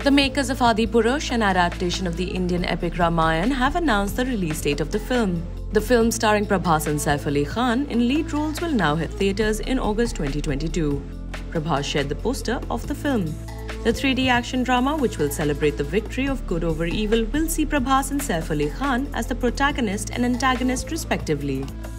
The makers of Adipurush, an adaptation of the Indian epic Ramayana, have announced the release date of the film. The film starring Prabhas Saif Ali Khan in lead roles will now hit theatres in August 2022. Prabhas shared the poster of the film. The 3D action drama, which will celebrate the victory of good over evil, will see Prabhas and Saif Ali Khan as the protagonist and antagonist respectively.